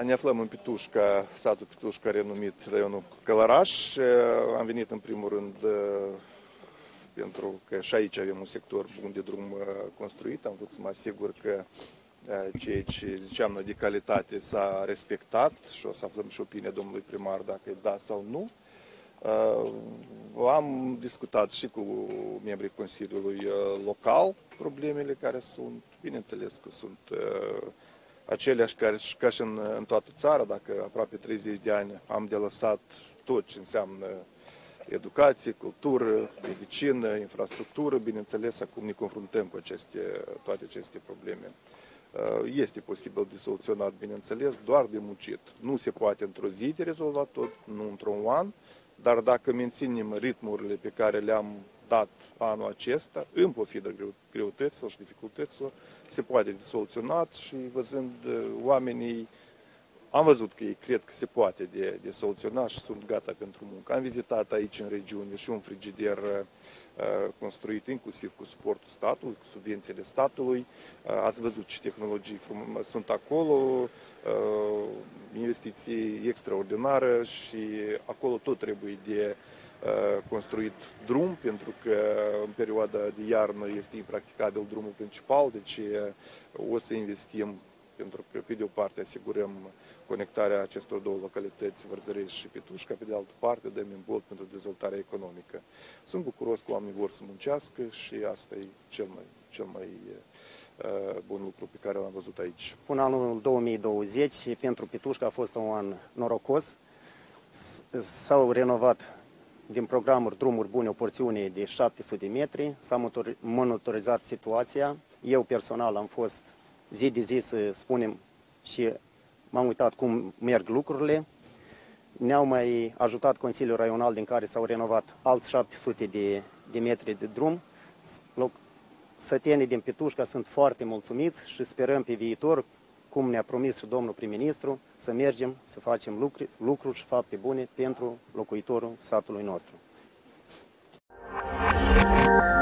Ne aflăm în Pitușca, satul Pitușca, renumit raionul Călăraș. Am venit în primul rând pentru că și aici avem un sector bun de drum construit. Am vrut să mă asigur că ceea ce ziceam noi de calitate s-a respectat și o să aflăm și opinia domnului primar dacă e da sau nu. Am discutat și cu membrii Consiliului Local problemele care sunt, bineînțeles că sunt aceleași ca și în toată țara, dacă aproape 30 de ani am de lăsat tot ce înseamnă educație, cultură, medicină, infrastructură, bineînțeles, acum ne confruntăm cu toate aceste probleme. Este posibil de soluționat, bineînțeles, doar de muncit. Nu se poate într-o zi de rezolvat tot, nu într-un an, dar dacă menținem ritmurile pe care le-am dat anul acesta, în pofida greutăților și dificultăților, se poate de soluționat și văzând oamenii, am văzut că ei cred că se poate de soluționat și sunt gata pentru muncă. Am vizitat aici în regiune și un frigider construit inclusiv cu suportul statului, cu subvențiile statului. Ați văzut ce tehnologii sunt acolo, investiții extraordinare și acolo tot trebuie de construit drum, pentru că în perioada de iarnă este impracticabil drumul principal, deci o să investim pentru că, pe de o parte, asigurăm conectarea acestor două localități, Vărzăreș și Pitușca, pe de altă parte, dăm imbold pentru dezvoltarea economică. Sunt bucuros că oamenii vor să muncească și asta e cel mai bun lucru pe care l-am văzut aici. Până anul 2020, pentru Pitușca a fost un an norocos. S-au renovat din programuri drumuri bune o porțiune de 700 de metri, s-a monitorizat situația. Eu personal am fost zi de zi, să spunem, și m-am uitat cum merg lucrurile. Ne-au mai ajutat Consiliul Raional, din care s-au renovat alți 700 de metri de drum. Sătenii din Pitușca sunt foarte mulțumiți și sperăm pe viitor, cum ne-a promis și domnul prim-ministru, să mergem, să facem lucruri și fapte bune pentru locuitorul satului nostru.